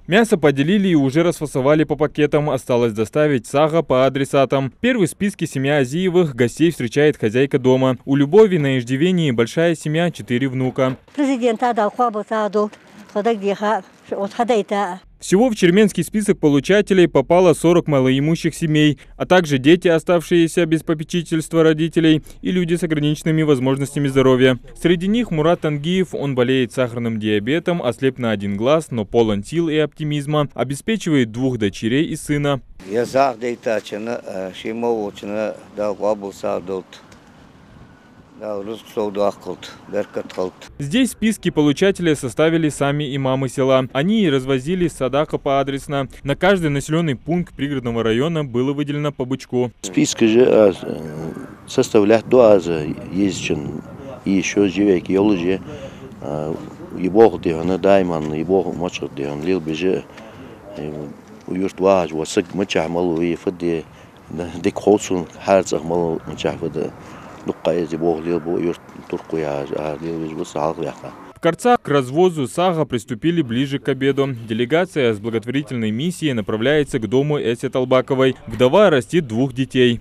Мясо поделили и уже расфасовали по пакетам. Осталось доставить сага по адресатам. Первый в списке семья Азиевых. Гостей встречает хозяйка дома. У Любови на иждивении большая семья, 4 внука. Всего в черменский список получателей попало 40 малоимущих семей, а также дети, оставшиеся без попечительства родителей, и люди с ограниченными возможностями здоровья. Среди них Мурат Тангиев. Он болеет сахарным диабетом, ослеп на один глаз, но полон сил и оптимизма. Обеспечивает 2 дочерей и сына. Здесь списки получателей составили сами имамы села. Они развозили садака поадресно. На каждый населенный пункт пригородного района было выделено по бычку. Списки же составлять дуаза есть и еще живек елже его дехана дайман его мочер дехан лил беже уюрт важ васак мачах малу и фаде декхолсун харцах малу мачах фаде. В Карцах к развозу сага приступили ближе к обеду. Делегация с благотворительной миссией направляется к дому Эси Талбаковой. Вдова растит 2 детей.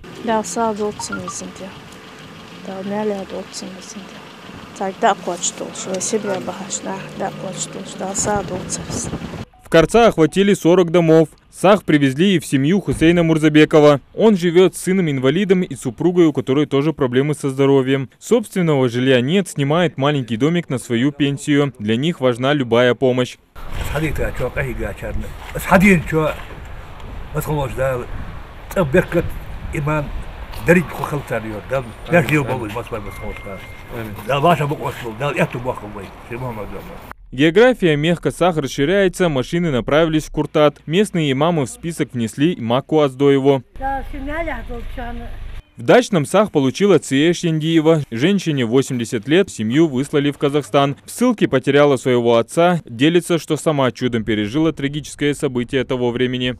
В Карца охватили 40 домов. Саг привезли и в семью Хусейна Мурзабекова. Он живет с сыном-инвалидом и супругой, у которой тоже проблемы со здоровьем. Собственного жилья нет, снимает маленький домик на свою пенсию. Для них важна любая помощь. География Мехко-Саг расширяется, машины направились в Куртат. Местные имамы в список внесли Маку Аздоеву. В дачном Саг получила Циеш Яндиева. Женщине 80 лет, семью выслали в Казахстан. В ссылке потеряла своего отца. Делится, что сама чудом пережила трагическое событие того времени.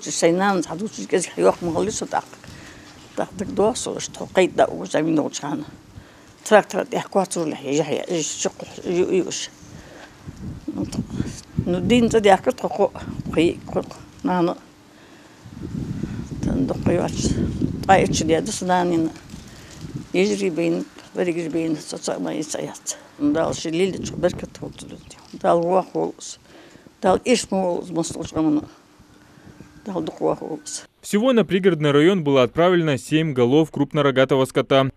Всего на пригородный район было отправлено 7 голов крупнорогатого скота.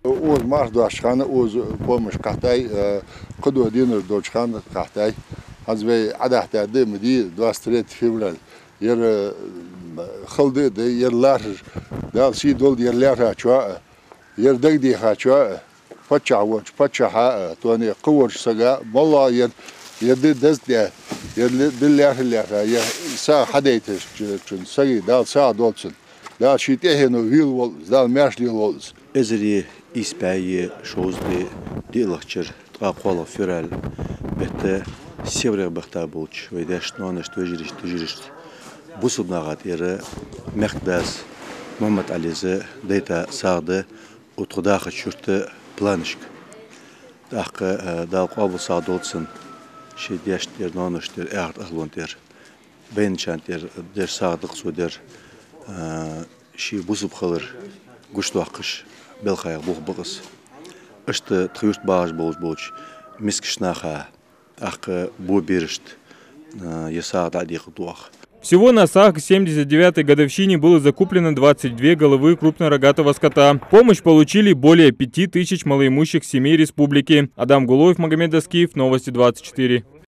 Ezeri испяе шозды делахчер трапхола фюрал бете север бахта булч вейдаш нонаш тujirish бусуднагат эре мехдас Мухаммад Ализе дейта сагды утгадах чурты планышк дахка далқабу садолсын шедяштер нонаштер ягд аглонтер бенчантер дер сагдык судер ши бусуп халыр гуштуакыш белхаяк бугбыгыс ышты тюрт багаж болуч мискшнаха ах бу беришт ясагда дихтуах. Всего на Саг к 79-й годовщине было закуплено 22 головы крупнорогатого скота. Помощь получили более 5000 малоимущих семей республики. Адам Гулоев, Магомед Аскиев, Новости 24.